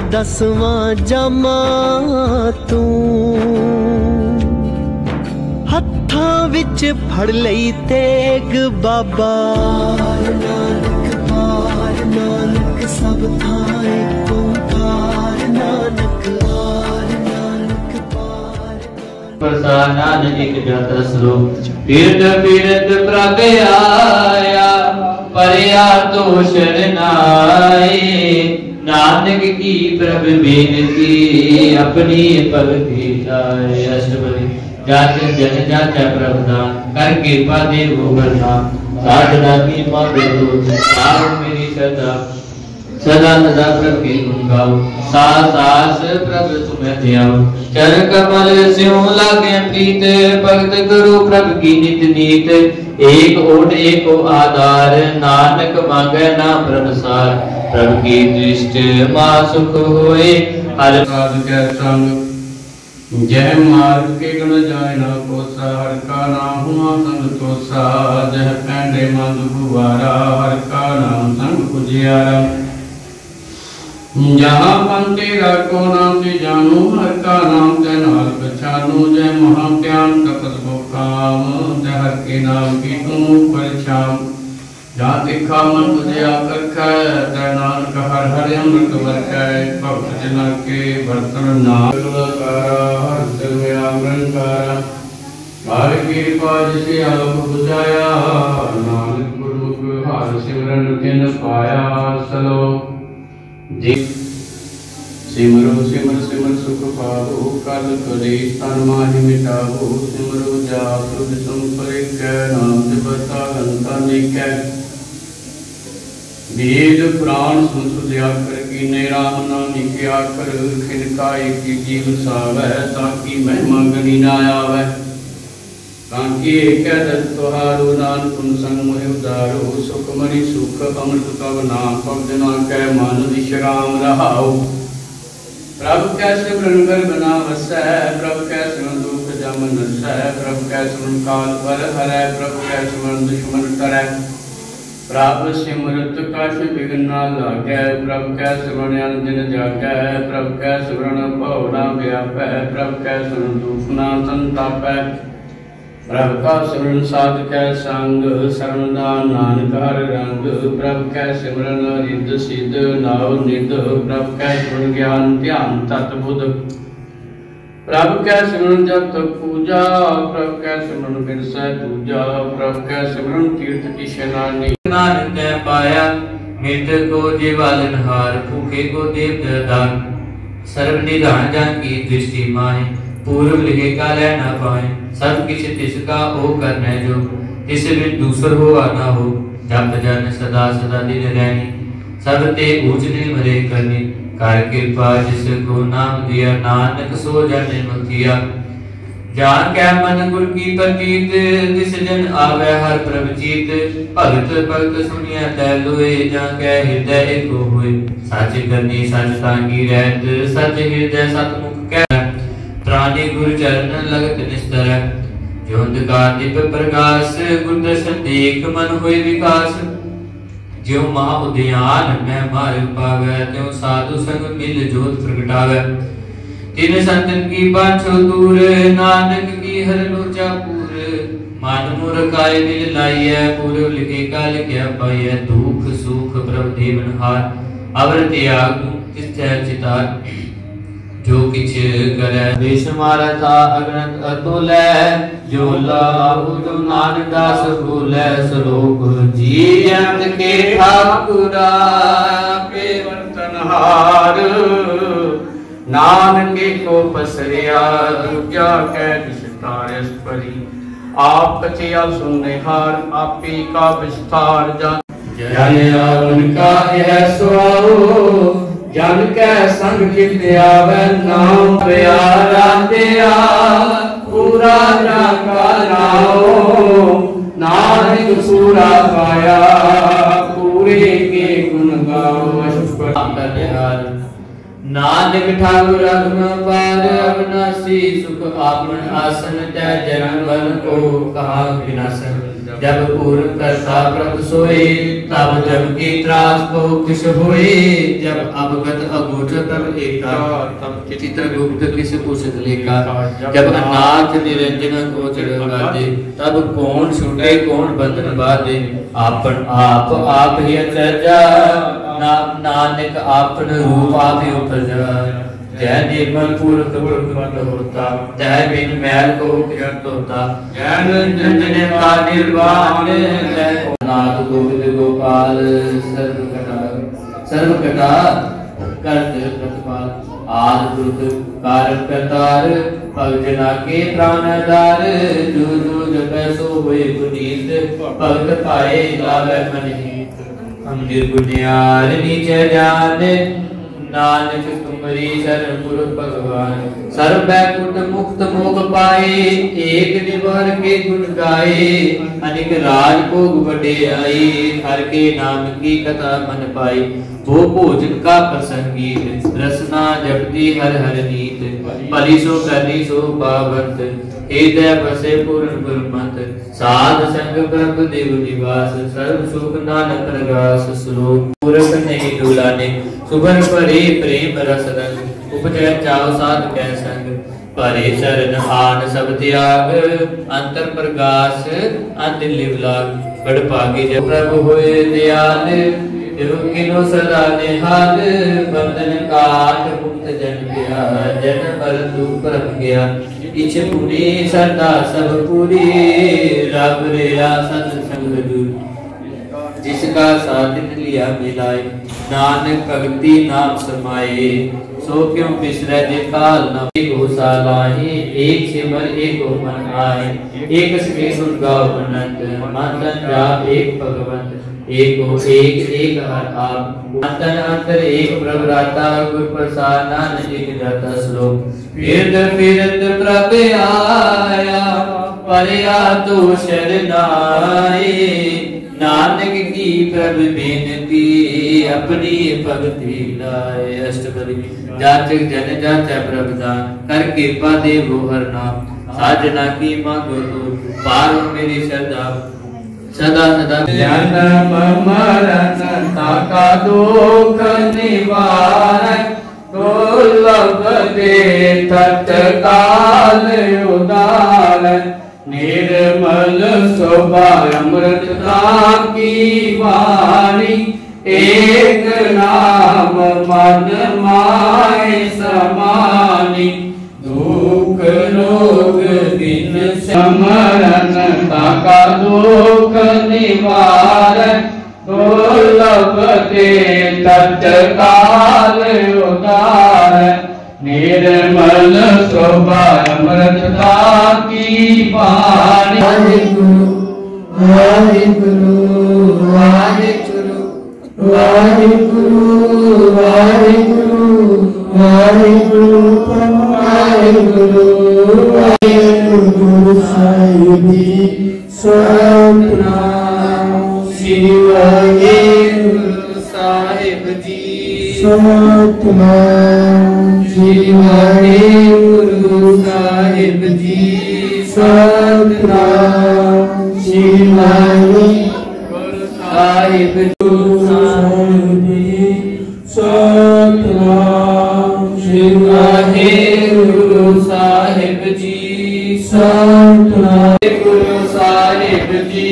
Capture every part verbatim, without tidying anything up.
दसवां जामा तू हत्थां विच फड़ लई तेग बाबा नानक पार नानक सब थाए ओंकार नानक पार नानक पार प्रसाद नानक एक जत स्वरूप पीरत पीरत प्रभ आया परिया तो शरनाए नानक की प्रभ बेनती अपनी भक्ति जाए अष्टपदी जात जन जात प्रभुदान कर कृपा दे वो वरदान साधना की माते दो सार मेरी सदा सदा सदा प्रभु के गुण गाओ सास सास प्रभु तुम्हें ध्याओ चर कमल स्यों लागे प्रीत भगत करो प्रभु की नित नीत एक ओट एक आधार नानक मांगे ना प्रभुसार प्रभु की दृष्टि मां सुख होए हर साध के संग जय मार्ग के गुण जाय ना कोसा हर का नाम हुआ संग तोसा जह पैंडे मंद गुवारा हर का नाम संग पुजियारा जहाँ पंतेरा को नाम से जानू हर का नाम जय नाल पछानू जय महाप्यान तपस वो काम जय हर के नाम की तुम परिछाम जहाँ दिखा मन तुझे आकर खाए जय नानक हर हर अमृत वर्षाए भक्त जना के बर्तन नाम हर दिल में आमरंकारा हर कृपा जिसे आप बुझाया नानक गुरुमुख हर सिमरन तिन पाया सलो जी सिमरो सिमर सिमर सुख पावो कल कलेश तन माहि मिटावो सिमरो जाप सुख संपरिक नाम जपता अंता निकै वेद पुराण सुन सुध्या कर कीने राम नाम के आकर खिनकाए की जीव सावै ताकि महिमा गनी ना आवै ताकि एक दत्त तुहारो नानक पुन संग मोहि उदारो सुख मणि सुख अमृत कव नाम पग जना कै मन विश्राम रहाओ प्रभु कै सिमरन कर बना वसै प्रभु कै सिमरन दुख जम नसै प्रभु कै सिमरन काल पर हरै प्रभु कै सिमरन दुश्मन करै प्रभु सिमरत कछ बिघ्न न लागै प्रभु कै सिमरन अन दिन जागै प्रभु कै सिमरन भव न व्यापै प्रभु कै सिमरन दुख न संतापै प्रभु का सिमरन साध कै संग शरणदान नानक हर रंग प्रभु कै सिमरन रिद्ध सिद्ध नाव निध प्रभु कै सिमरन ज्ञान ध्यान तत् बुध प्रभु कै सिमरन जप तप पूजा प्रभु कै सिमरन बिरसै दूजा प्रभु कै सिमरन तीर्थ की शनानी नानक ने पाया मृत को जीवालनहार भूखे को देव दान सर्व निधान जान की दृष्टि माहे पूर्व लिखे का लय न पाए सब किछ तिसका ओ करने जो तिस बिन दूसर हो ना हो जप जन सदा सदा दिन रहनी सब ते ऊंच निर्मले करनी कर कृपा जिसको नाम दिया नानक सो जन मुक्तिया जान कै मन गुर की प्रतीत जिस जन आवे हर प्रभ जीत भगत भगत सुनिया तै लोए जा कै हृदय को होए सच करनी सच तांगी रहत सच हृदय सतमुख कह प्राणी गुरु चरण लगत निस्तर जो अंधकार दीप प्रकाश गुर दर्शन देख मन होए विकास ज्यों महा उद्यान में मार्ग पावै त्यों साधु संग मिल जोत प्रगटावै तिन संतन की बाछो दूर नानक की हर लोचा पूर मन मुर काय दिल लाइय पूर्व लिखे का लिखया पाइय दुख सुख प्रभु देवन हार अवर त्याग तिस्थै चितार जो किछ करे विष मारा था अगणत अतुलै जो लाहु जो नानक दास भूलै श्लोक जी अंत के ठाकुरा पे वर्तनहार नानक को पसरिया दूजा कै विस्तार परी आप कचिया सुनने हार आपी का विस्तार जान जन उनका यह सुआओ जन कै संग चित आवे नाम प्यारा तेरा पूरा का नाओ नानक पूरा पाया पूरे के गुण गाओ अष्टपद नानक ठाकुर अगम पार अविनाशी सुख आपन आसन तै जन्म वन को कहा विनाशन जब पूर्ण करता प्रभ सोए, तब जब की त्रास को किस होए। जब अवगत अगूढ़ तब एका, तब चित्रगुप्त किस पूछत लेका। जब अनाथ निरंजन को चढ़वा दे, तब कौन छूटे कौन बंधन बांधे। आपन आप आप ही अचरजा, नाम नानक आपन रूप आप ही उपजा। जय निर्मल पूर्ख पुरख होता, जय बिन मैल को किरण होता। जय जन का निर्वाण, जय नाथ गोविंद गोपाल। सर्व कटा सर्व कटा करत प्रतिपाल। आद पुरुष कारक करतार, भगजना के प्राणदार। जो जो जपै सो होए पुनीत, भगत पाए लाभ मन हित। हम निर्गुण्यार नीचे जाने, नानक तुमरी शरण पुरख भगवान। सर्व बैकुंठ मुक्त मोख पाए, एक निवार के गुण गाए। अनेक राज भोग बढ़ाई, हर के नाम की कथा मन पाई। वो भोजन का प्रसंगी, रसना जपती हर हर नीत। भली सो करनी सो पावंत, हृदय बसे पूर्ण गुरमत। साध संग प्रभु देव निवास, सर्व सुख नानक प्रगास। श्लोक पूरख नहीं डुलाने, सुबर परे प्रेम रस रंग। उपजय चाव साध कै संग, परे शरण आन सब त्याग। अंतर प्रकाश अंत लिव लाग, बड़ भागे जब प्रभु होए दयाल। किनो सदा निहाल, बंधन काट मुक्त जन गया। जन पर दुख परम गया, इछ पूरी सरदा सब पूरी। रब रेया सत संग दूर, जिसका साधन लिया मिलाए। नानक भगति नाम समाये, सो क्यों बिसरै जे काल न। एक हो सालाही, एक सिमर एक हो मन आए। एक सके गुण गाओ अनंत, मन तन जाप एक भगवंत। एक हो एक एक हर आप, अंतन अंतर एक प्रभु राता। गुर प्रसाद नानक एक दाता। श्लोक फिरत फिरत प्रभ आया, परया तो शरनाए। नानक की प्रभु बेनती, अपनी भक्ति लाए। अष्टपदी जाचक जन जाचा प्रभु दान, कर कृपा दे वो हर नाम। साजना की मांगो तो, पारो मेरी श्रद्धा सदा सदा। जन्म मरण ताका दुख निवारण, दुर्लभ दे तत्काल उदाहरण। निर्मल शोभा अमृतता की वाणी, एक नाम मन माय समानी। दुख रोग दिन समरण, ताका दुख निवारण। दुर्लभ दे तत्काल उदाहरण। निर्मल शोभा अमृतता की वाणी। वाहिगुरु वाहिगुरु वाहिगुरु वाहिगुरु वाहिगुरु वाहिगुरु वाहिगुरु गुरु साहिब जी सतनाम। श्री वाहिगुरु साहिब जी सतनाम। श्री वाहिगुरु साहिब जी सतनाम। श्री वाहिगुरु साहिब जी सतनाम। श्री वाहिगुरु साहिब जी सतनाम। गुरु साहिब जी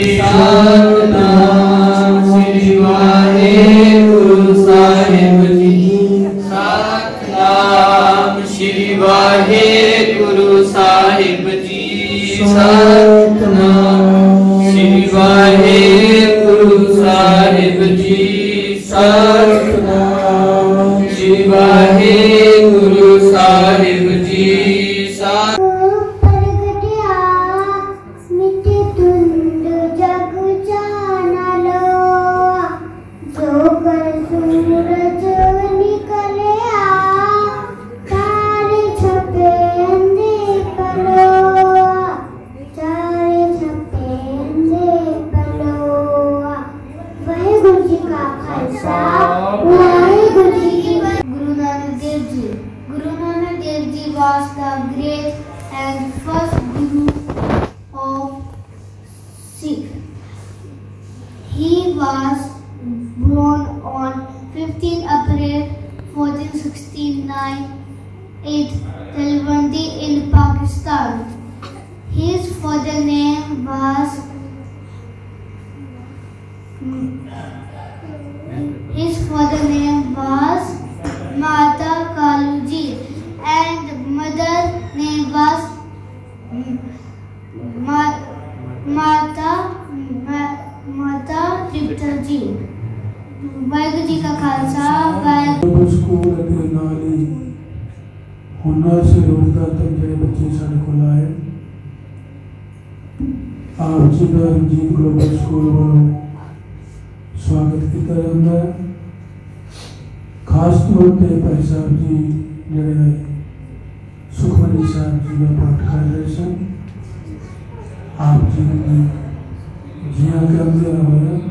सतनाम। श्री वाहिगुरु साहिब जी सतनाम। श्री वाहिगुरु साहिब जी सतनाम। श्री वाहिगुरु साहिब जी सतनाम। श्री वाहिगुरु साहिब जी सतनाम। वाहिगुरु जी का खालसा, वाहिगुरु जी की। गुरु sixty-nine at Talwandi in Pakistan. His father name was His father name was Mata Kaluji and mother name was Ma Mata Ma Mata Tripta Ji. Waheguru ji का खालसा वाहिगुरू स्कूल के नाल ही हुनर से रोजगार तक जो बच्चे साढ़े को आए आप जी का रंजीत ग्लोबल स्कूल वालों स्वागत किया जाता है। खास तौर पर भाई साहब जी जड़े सुखमनी साहब जी का पाठ कर रहे सन आप जी ने जिया करते हुए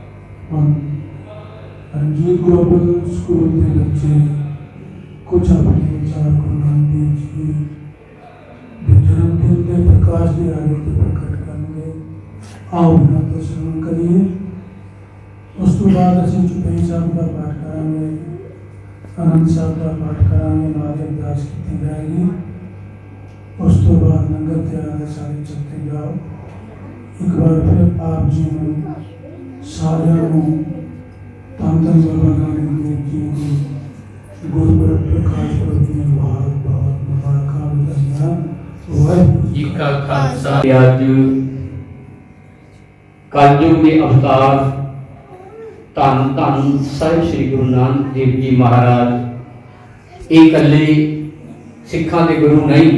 रंजीत ग्लोबल स्कूल के बच्चे कुछ अपने विचार गुरु नानक देव जी के जन्मदिन के प्रकाश दिहाड़े के प्रकट करेंगे। आओ ना तो श्रवण करिए। उस तो बाद असीं चौपाई साहब का पाठ करांगे, आनंद साहब का पाठ करांगे, नाद अरदास की जाएगी। उस तो बाद लंगर तैयार है, सारे चलते जाओ। एक बार फिर आप जी ने सारिਆਂ ਨੂੰ ਧੰਨ ਧੰਨ ਬਾਬਾ ਨਾਨਕ ਦੇਵ ਜੀ ਦੀ ਗੁਰਪੁਰਬ ਪ੍ਰਕਾਸ਼ ਪੁਰਬ ਦੀਆਂ ਬਹੁਤ ਬਹੁਤ ਮੁਬਾਰਕਾਂ ਵਧਾਈਆਂ। ਵਾਹਿਗੁਰੂ जी का खालसा। आज कलयुग के अवतार धन धन साहिब श्री गुरु नानक देव जी महाराज ये कले सिखां दे गुरु नहीं,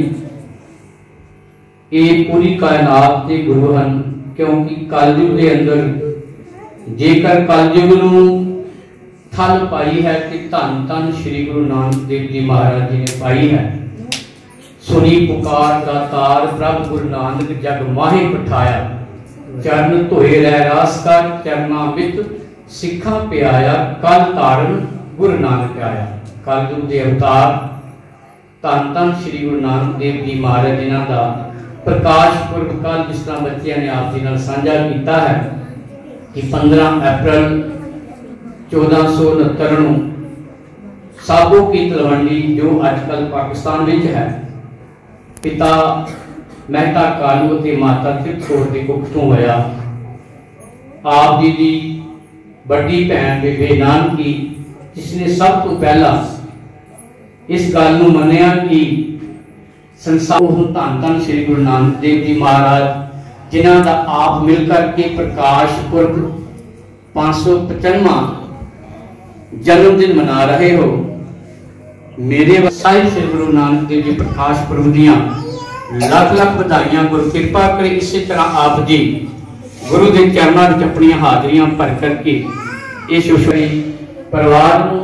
ये पूरी कायनात के गुरु हैं। क्योंकि कलयुग के अंदर जेकर कलयुग नूं थल पाई है कि धन धन श्री गुरु नानक देव जी महाराज जी ने पाई है। सुनी पुकार दातार प्रभ गुरु नानक जग माहे पठाया, चरण धोए रह रास कर चरना वित सिखा प्याया, कल तारण गुरु नानक आया। कलयुग के अवतार धन धन श्री गुरु नानक देव जी महाराज जिन्हां दा प्रकाश पुरब कल जिस तरह बच्चों ने आप जी नाल साझा किया है कि पंद्रह अप्रैल चौदह सौ उनहत्तर नूं साबो की तलवंडी जो अजकल पाकिस्तान में है, पिता मेहता कालू ते माता तृप्त कौर दे कुख तों होया। आप जी दी बड़ी भैन बेबे नानकी जिसने सब तो पहला इस गल नूं मन्निया कि संसार धन धन श्री गुरु नानक देव जी महाराज जिन्हां दा आप मिलकर के प्रकाश पुरब पांच सौ पचानवा जन्मदिन मना रहे हो। मेरे साहिब श्री गुरु नानक देव जी प्रकाश पुरब दियां लख लख बधाइयां। गुरु कृपा करे इसी तरह आप जी गुरु के चरणों में अपनी हाजरियां भर करके इस परिवार को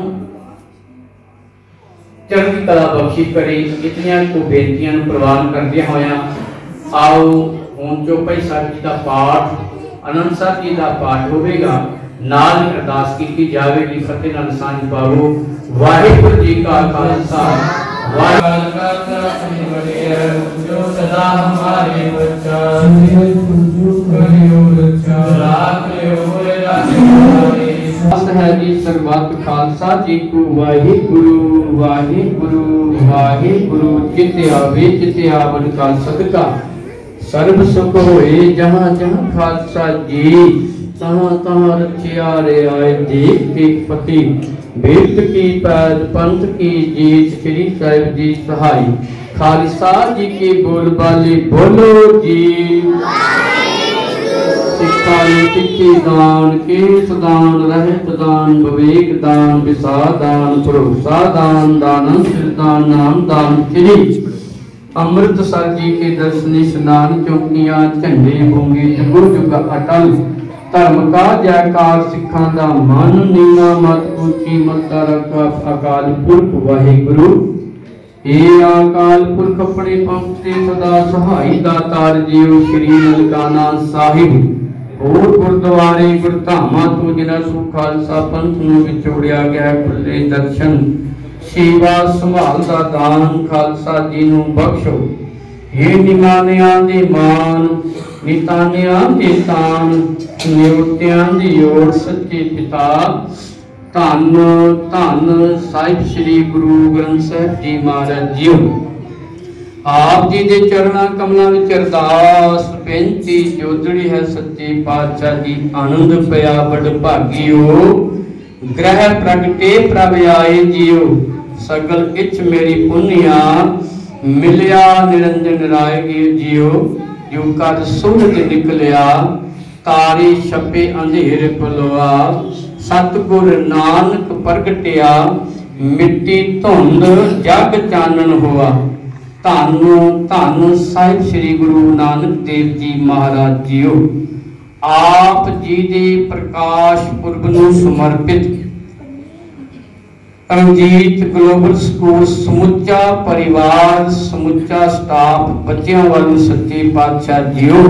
चढ़ती कला बख्शी करे। इतनिया को बेनतियां प्रवान करदे होया आओ हुण चौपाई साहब जी का पाठ आनंद साहब जी का पाठ होगा, नाल अरदास की जाएगी। फतेह नाल सांझ पावो। वाहिगुरू जी का खालसा जो सदा हमारे बच्चा है जी सर्वत खालसा जी को वाहिगुरू वाहिगुरू वाहिगुरू। चित आवे चित आवन का सदका सर्व सुख होए जहाँ जहाँ खालसा जी तहाँ तहाँ रखिया रे आए। देख के पति बेत की पैद पंथ की जीत श्री साहिब जी सहाय। खालसा जी के बोल बाले बोलो जी। सिखाई सिक्खी दान केस दान रहत दान विवेक दान विसा दान भरोसा दान दान दान नाम दान श्री अमृतसर जी के दर्शन स्नान चौकियां झंडे होंगे जुग जुग अटल। धर्म का जयकार सिखा दा मन नीना मत ऊंची मत रखा अकाल पुरख वाहिगुरू। हे अकाल पुरख अपने पंथ से सदा सहाय दातार जीव श्री ननकाना साहिब। और गुरुद्वारे गुरधामा तो जिन्हां सु खालसा पंथ नूं विछोड़िया गया खुले दर्शन सेवा संभाल दा दान खालसा जी नूं बख्शो। हे निमानियां दे मान नितानियां दे तान निउतियां दी ओर सच्चे पिता ਧੰਨ ਧੰਨ ਸਾਹਿਬ ਸ੍ਰੀ ਗੁਰੂ ਗ੍ਰੰਥ ਸਾਹਿਬ ਜੀ ਮਹਾਰਾਜ ਜੀਓ। ਆਪ ਜੀ ਦੇ ਚਰਨਾਂ ਕਮਲਾਂ ਵਿੱਚ ਅਰਦਾਸ ਬੇਨਤੀ ਜੋਦੜੀ ਹੈ ਸੱਚੇ ਪਾਤਸ਼ਾਹ ਜੀ ਆਨੰਦ ਪਿਆ ਬੜ ਭਾਗੀਓ। ਗ੍ਰਹਿ ਪ੍ਰਗਟੇ ਪ੍ਰਭ ਆਏ ਜੀਓ। ਸਗਲ ਇੱਛ ਮੇਰੀ ਪੁੰਨਿਆ ਮਿਲਿਆ ਨਿਰੰਜਨ ਰਾਏ ਜੀਓ। ਜੋ ਕਦ ਸੂਰਜ ਨਿਕਲਿਆ ਤਾਰੇ ਛਪੇ ਅੰਧੇਰ ਪਲੋਆ। ਸਤਿਗੁਰ ਨਾਨਕ ਪ੍ਰਗਟਿਆ ਮਿੱਟੀ ਧੁੰਦ ਜਗ ਚਾਨਣ ਹੋਆ। ਧੰਨ ਧੰਨ ਸਾਹਿਬ ਸ੍ਰੀ ਗੁਰੂ ਨਾਨਕ ਦੇਵ ਜੀ ਮਹਾਰਾਜ ਜੀਓ। ਆਪ ਜੀ ਦੇ ਪ੍ਰਕਾਸ਼ ਪੁਰਬ ਨੂੰ ਸਮਰਪਿਤ ਰਣਜੀਤ ਗਲੋਬਲ ਸਕੂਲ ਸਮੁੱਚਾ ਪਰਿਵਾਰ ਸਮੁੱਚਾ ਸਟਾਫ ਬੱਚਿਆਂ ਵੱਲੋਂ ਸੱਚੇ ਪਾਤਸ਼ਾਹ ਜੀਓ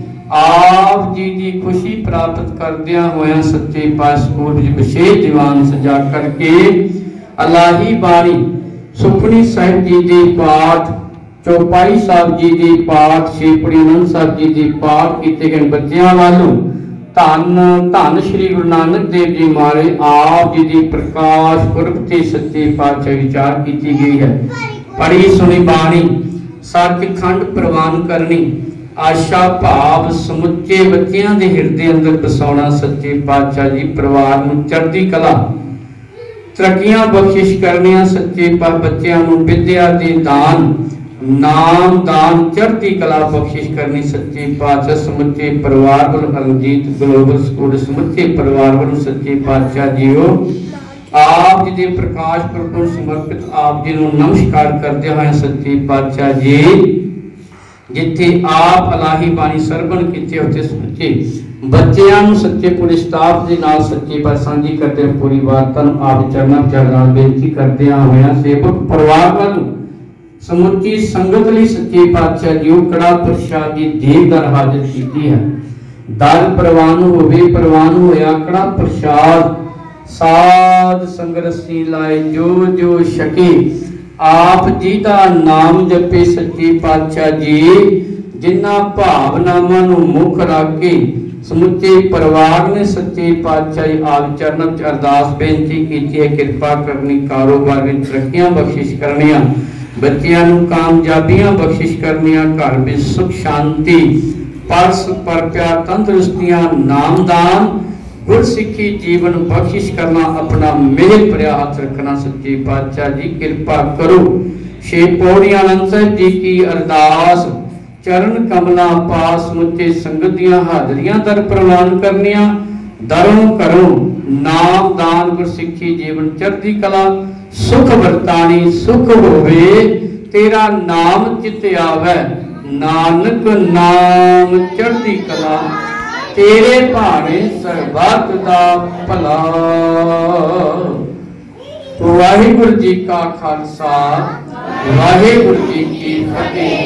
ਆਪ ਜੀ ਦੀ ਖੁਸ਼ੀ ਪ੍ਰਾਪਤ ਕਰਦਿਆਂ ਹੋਇਆਂ ਸੱਚੇ ਪਾਤਸ਼ਾਹ ਸਕੂਲ ਵਿੱਚ ਵਿਸ਼ੇਸ਼ ਦੀਵਾਨ ਸਜਾ ਕਰਕੇ ਅਲਾਹੀ ਬਾਣੀ ਸੁਖਮਨੀ ਸਾਹਿਬ ਜੀ ਦੇ ਪਾਠ ਚੌਪਾਈ ਸਾਹਿਬ ਜੀ ਦੇ ਪਾਠ ਛੇਪੜੀ ਆਨੰਦ ਸਾਹਿਬ ਜੀ ਦੇ ਪਾਠ ਕੀਤੇ ਗਏ ਬੱਚਿਆਂ ਵੱਲੋਂ ਧੰਨ ਧੰਨ ਸ੍ਰੀ ਗੁਰੂ ਨਾਨਕ ਦੇਵ ਜੀ ਮਹਾਰਾਜ ਆਪ ਜੀ ਦੀ ਪ੍ਰਕਾਸ਼ ਪੁਰਬ ਤੇ ਸੱਚੇ ਪਾਤਸ਼ਾਹ ਵਿਚਾਰ ਕੀਤੀ ਗਈ ਹੈ। ਪੜੀ ਸੁਣੀ ਬਾਣੀ ਸੱਚਖੰਡ ਪ੍ਰਵਾਨ ਕਰਨੀ ਆਸ਼ਾ ਭਾਵ ਸਮੁੱਚੇ ਬੱਚਿਆਂ ਦੇ ਹਿਰਦੇ ਅੰਦਰ ਵਸਾਉਣਾ ਸੱਚੇ ਪਾਤਸ਼ਾਹ ਜੀ ਪਰਿਵਾਰ ਨੂੰ ਚੜ੍ਹਦੀ ਕਲਾ ਤਰੱਕੀਆਂ ਬਖਸ਼ਿਸ਼ ਕਰਨੀਆਂ ਸੱਚੇ ਪਾਤਸ਼ਾਹ ਬੱਚਿਆਂ ਨੂੰ ਵਿਦਿਆ ਦੇ ਦਾਨ ਨਾਮ ਦਾਨ ਚੜ੍ਹਦੀ ਕਲਾ ਬਖਸ਼ਿਸ਼ ਕਰਨੀ ਸੱਚੇ ਪਾਤਸ਼ਾਹ ਸਮੁੱਚੇ ਪਰਿਵਾਰ ਵੱਲੋਂ ਰਣਜੀਤ ਗਲੋਬਲ ਸਕੂਲ ਸਮੁੱਚੇ ਪਰਿਵਾਰ ਵੱਲੋਂ ਸੱਚੇ ਪਾਤਸ਼ਾਹ ਜੀਓ ਆਪ ਜੀ ਦੇ ਪ੍ਰਕਾਸ਼ ਪੁਰਬ ਨੂੰ ਸਮਰਪਿਤ ਆਪ ਜੀ ਨੂੰ ਨਮਸਕਾਰ ਕਰਦੇ ਹੋਏ ਸੱਚੇ ਪਾਤਸ਼ਾਹ ਜੀ ਜਿੱਥੇ ਆਪ ਅਲਾਹੀ ਬਾਣੀ ਸਰਵਣ ਕੀਤੇ ਉੱਥੇ ਸਮੁੱਚੇ ਬੱਚਿਆਂ ਨੂੰ ਸੱਚੇ ਪੂਰੇ ਸਟਾਫ ਦੇ ਨਾਲ ਸੱਚੇ ਪਾਤਸ਼ਾਹ ਸਾਂਝੀ ਕਰਦੇ ਪੂਰੀ ਵਾਰਤਾ ਨੂੰ ਆਪ ਚਰਨਾਂ ਵਿੱਚ ਅਰਦਾਸ ਬੇਨਤੀ ਕਰਦਿਆਂ ਹੋਇਆਂ ਸੇਵਕ ਪਰਿਵਾਰ ਵੱਲੋਂ ਸਮੁੱਚੀ ਸੰਗਤ ਲਈ ਸੱਚੇ ਪਾਤਸ਼ਾਹ ਜੀ ਕੜਾ ਪ੍ਰਸ਼ਾਦ ਦੀ ਦੇਵਦਾਰ ਹਾਜ਼ਰ ਕੀਤੀ ਹੈ। ਦਰ ਪ੍ਰਵਾਨ ਹੋਵੇ ਪ੍ਰਵਾਨ ਹੋਇਆ ਕੜਾ ਪ੍ਰਸ਼ਾਦ ਸਾਧ ਸੰਗਰਸੀ ਲਾਏ ਜੋ ਜੋ ਛਕੇ ਆਪ ਜੀ ਦਾ ਨਾਮ ਜਪੇ ਸੱਚੇ ਪਾਤਸ਼ਾਹ ਜੀ ਜਿਨ੍ਹਾਂ ਭਾਵਨਾਵਾਂ ਨੂੰ ਮੁੱਖ ਰੱਖ ਕੇ ਸਮੁੱਚੇ ਪਰਿਵਾਰ ਨੇ ਸੱਚੇ ਪਾਤਸ਼ਾਹ ਆਪ ਚਰਨਾਂ ਵਿੱਚ ਅਰਦਾਸ ਬੇਨਤੀ ਕੀਤੀ ਹੈ ਕਿਰਪਾ ਕਰਨੀ ਕਾਰੋਬਾਰ ਵਿੱਚ ਤਰੱਕੀਆਂ ਬਖਸ਼ਿਸ਼ ਕਰਨੀਆਂ ਬੱਚਿਆਂ ਨੂੰ ਕਾਮਯਾਬੀਆਂ ਬਖਸ਼ਿਸ਼ ਕਰਨੀਆਂ ਘਰ ਵਿੱਚ ਸੁਖ ਸ਼ਾਂਤੀ ਪਰਸ ਪਰ ਪਿਆਰ ਤੰਦਰੁਸਤੀਆਂ ਨਾਮਦਾਨ ਗੁਰਸਿੱਖੀ ਜੀਵਨ ਬਖਸ਼ਿਸ਼ ਕਰਨਾ ਆਪਣਾ ਮਿਹਰ ਭਰਿਆ ਹੱਥ ਰੱਖਣਾ ਸੱਚੇ ਪਾਤਸ਼ਾਹ ਜੀ ਕਿਰਪਾ ਕਰੋ। ਛੇ ਪੌੜੀਆਂ ਆਨੰਦ ਸਾਹਿਬ ਜੀ ਕੀ ਅਰਦਾਸ ਚਰਨ ਕਮਲਾਂ ਪਾਸ ਸਮੁੱਚੇ ਸੰਗਤ ਦੀਆਂ ਹਾਜ਼ਰੀਆਂ ਦਰ ਪ੍ਰਵਾਨ ਕਰਨੀਆਂ ਦਰੋਂ ਕਰੋ ਨਾਮ ਦਾਨ ਗੁਰਸਿੱਖੀ ਜੀਵਨ ਚੜ੍ਹਦੀ ਕਲਾ ਸੁਖ ਵਰਤਾਨੀ ਸੁਖ ਹੋਵੇ ਤੇਰਾ ਨਾਮ ਚਿਤ ਆਵੇ ਨਾਨਕ ਨਾਮ ਚੜ੍ਹਦੀ ਕਲਾ ਤੇਰੇ ਭਾਣੇ ਸਰਬੱਤ ਦਾ ਭਲਾ। ਵਾਹਿਗੁਰੂ ਜੀ ਕਾ ਖਾਲਸਾ ਵਾਹਿਗੁਰੂ ਜੀ ਕੀ ਫਤਿਹ।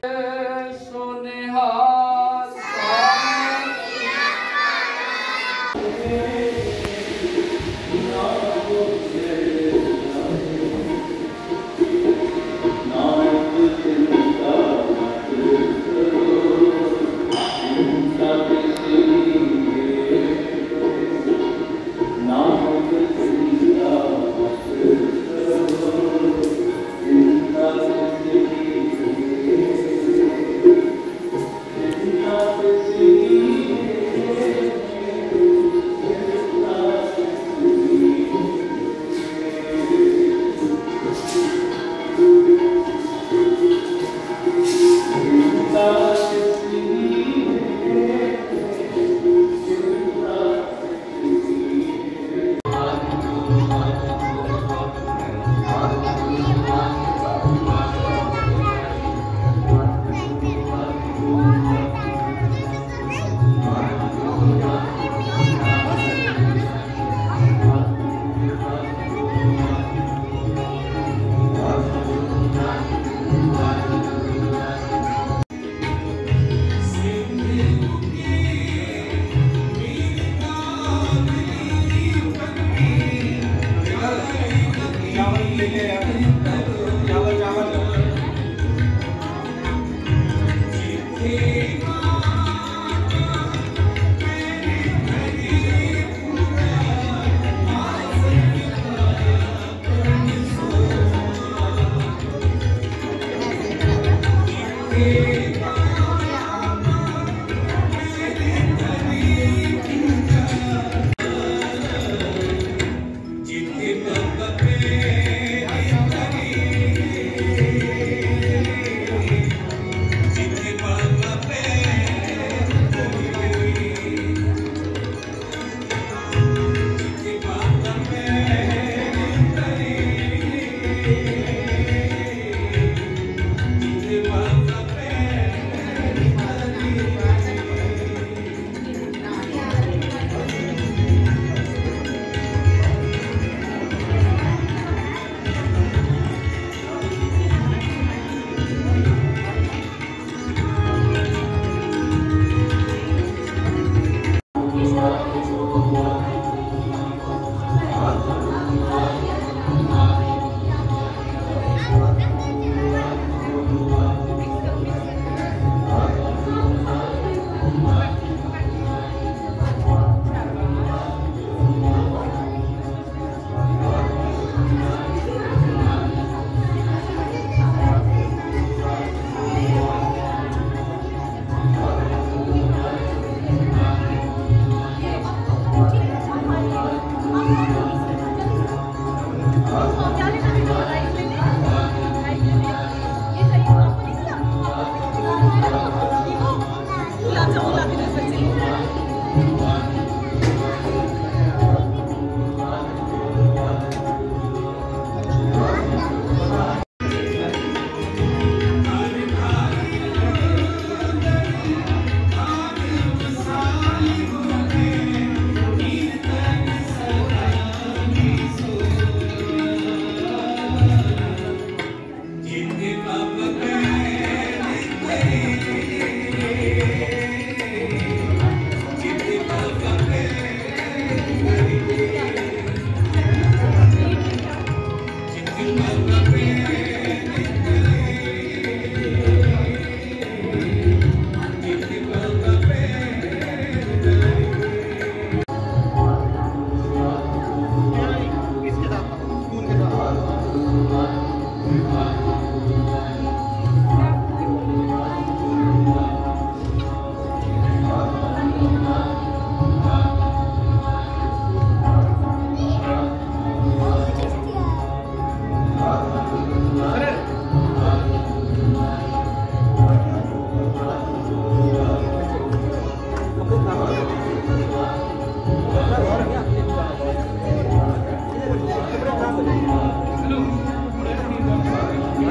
Hello.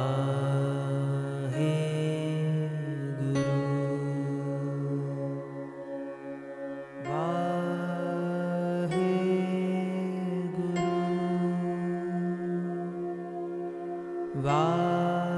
वाहे